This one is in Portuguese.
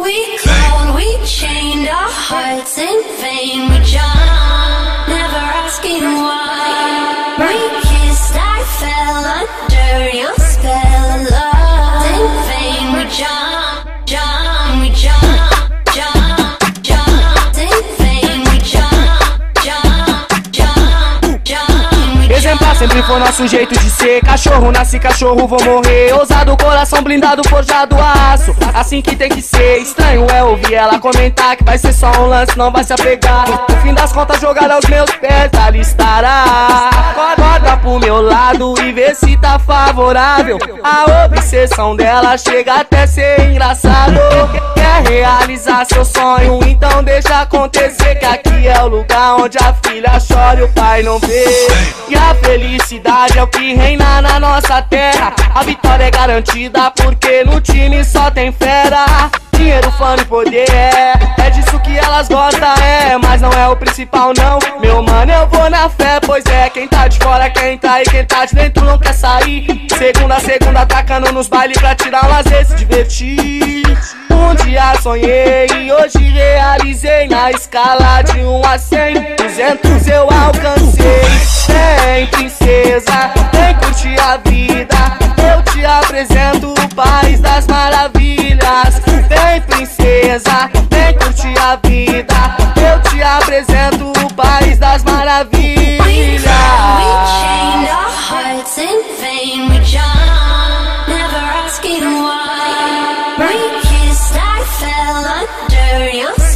We called, we chained our hearts in vain. We jumped, never asking why. We kissed, I fell under your spell of love. In vain, we jumped, jumped, we jumped, jumped, jumped. In vain, we jumped, jumped, jumped, jumped. Exemplar sempre foi nosso jeito de ser. Cachorro nasce, cachorro vou morrer. Ousado, coração blindado, forjado a aço. Assim que tem que ser. Estranho é ouvir ela comentar que vai ser só um lance, não vai se apegar. No fim das contas, jogada aos meus pés, ali estará. Acorda pro meu lado e vê se tá favorável. A obsessão dela chega até ser engraçado. Quer realizar seu sonho, então deixa acontecer. Que aqui é o lugar onde a filha chora e o pai não vê. E a felicidade é o que reina na nossa terra. A vitória é garantida porque no time só tem fera. Dinheiro, fama e poder é disso que elas gostam, mas não é o principal não. Meu mano, eu vou na fé, pois é. Quem tá de fora quer entrar e quem tá de dentro não quer sair. Segunda a segunda atacando nos bailes pra tirar um lazer, se divertir. Um dia sonhei e hoje realizei. Na escala de 1 a 100, 200 eu alcancei. Vem princesa, vem curtir a vida. Eu te apresento o país das maravilhas. Vem princesa, vem curtir a vida. Eu te apresento o país das maravilhas. We chained our hearts in vain. We jumped, never asking why. We kissed, I fell under your